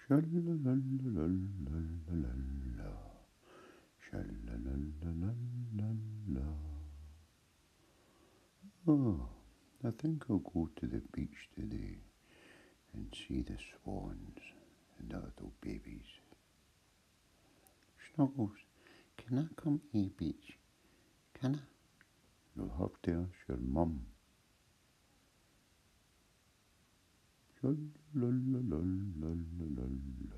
Sha-la-la-la-la-la-la-la. Sha-la-la-la-la-la-la. Oh, I think I'll go to the beach today and see the swans and the little babies. Snuggles, can I come to the beach? Can I? You'll have to ask your mum. Sha-la-la-la-la-la-la.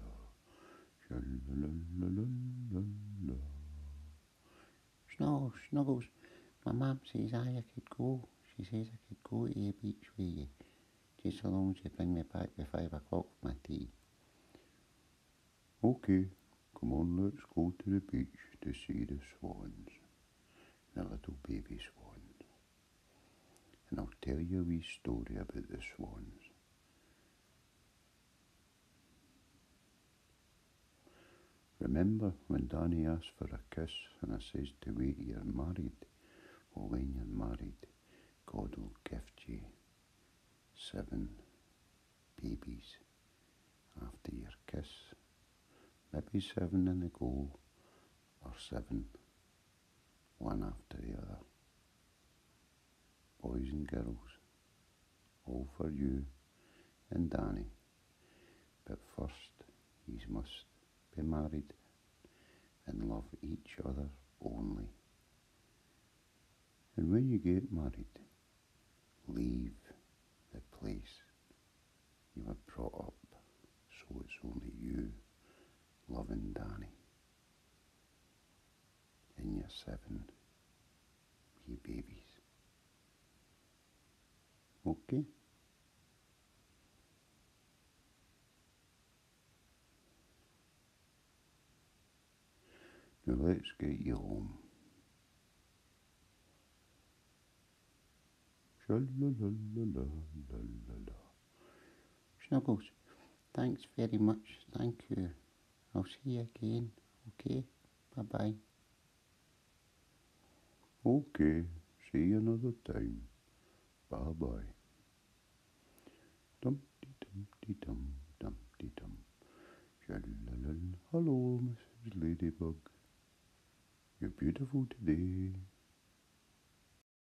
Sha-la-la-la-la-la-la. Snuggles, my mum says I could go. She says I could go to the beach with you, just so long as you bring me back by 5 o'clock for my tea. Okay, come on, let's go to the beach to see the swans, the little baby swans. And I'll tell you a wee story about the swans. Remember when Danny asked for a kiss and I says to wait till you're married? Well, when you're married, God will gift you 7 babies after your kiss. Maybe 7 in a go, or 7, one after the other. Boys and girls, all for you and Danny. But first, you must be married and love each other only. And when you get married, leave the place you were brought up, so it's only you loving Danny and your 7 wee babies. Okay? Now let's get you home. Sha-la-la-la-la-la-la. Snuggles, thanks very much. Thank you. I'll see you again. Okay? Bye-bye. Okay. See you another time. Bye-bye. Dum-dee-dum-dee-dum, dum-dee-dum. Sha-la-la-la. Hello, Mrs. Ladybug. You're beautiful today.